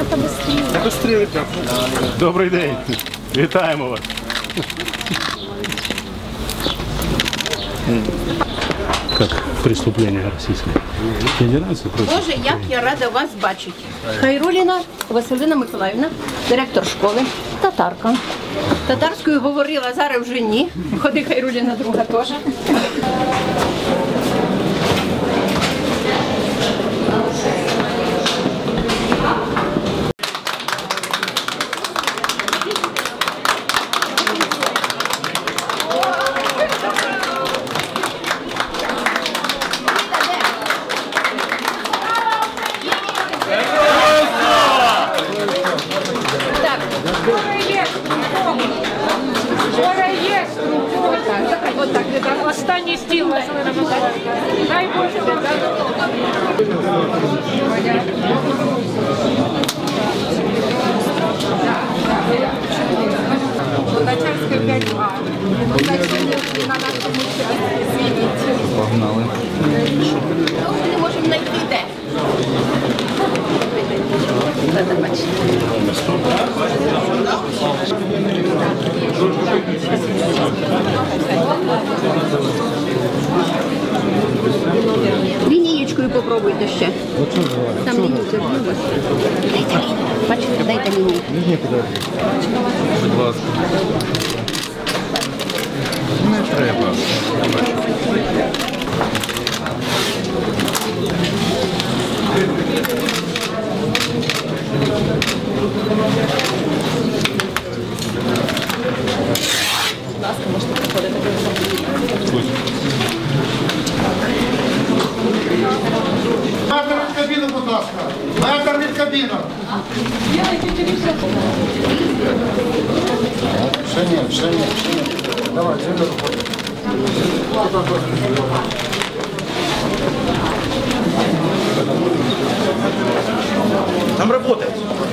Добрий день. Вітаємо вас. Как преступление Российской Федерации против... Боже, як я рада вас бачити. Хайруліна Василина Миколаївна, директор школи, татарка. Татарською говорила, зараз вже ні. Ходи, Хайруліна друга теж. Останній стіл, Василина Миколаївна. Дай Боже. Луначарська 5А. Погнали. Ми не можемо знайти де. Лінієчкою попробуйте ще. Там лінійка. Дайте лінію. Бачите, дайте лінію. Будь ласка. Не треба. Будь ласка, можете приходити. Метр від кабіну, будь ласка. Метр від кабіну. Ще ні. Давай, землю виходить. Там работает.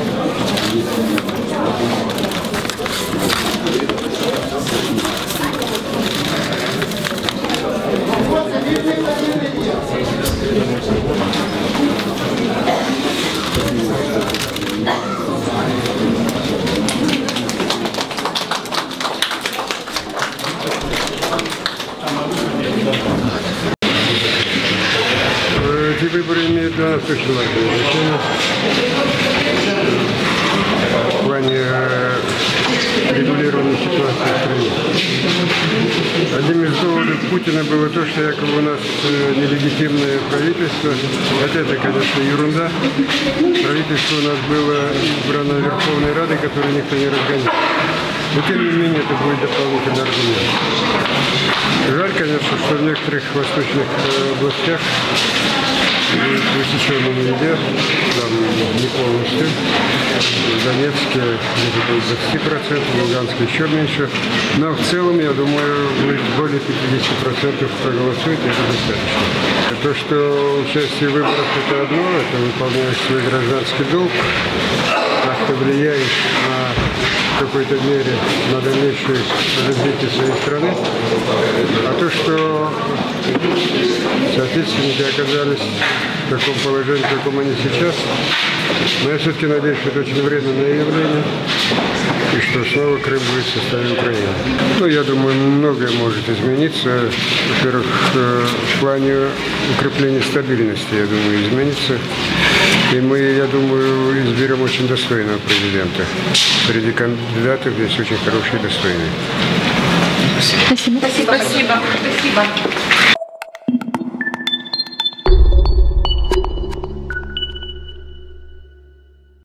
Эти выборы имеют для нас очень важное значение в плане регулирования ситуации в стране. Одним из доводов Путина было то, что якобы у нас нелегитимное правительство. Хотя это, конечно, ерунда. Правительство у нас было избрано Верховной Радой, которую никто не разгонял. Но тем не менее это будет дополнительный аргумент. Жаль, конечно, что в некоторых восточных областях в высеченном виде, там не полностью, в Донецке где-то будет 20%, в Луганске еще меньше, но в целом, я думаю, более 50% проголосует, и это достаточно. То, что участие в выборах это одно, это выполняешь свой гражданский долг, как ты влияешь в какой-то мере на дальнейшее развитие своей страны, а то, что соответственники оказались в таком положении, в каком они сейчас, но я все-таки надеюсь, что это очень временное явление, и что снова Крым будет в составе Украины. Ну, я думаю, многое может измениться. Во-первых, в плане укрепления стабильности, я думаю, изменится. И мы, я думаю, изберем очень достойного президента. Среди кандидатов здесь очень хорошие и достойные. Спасибо.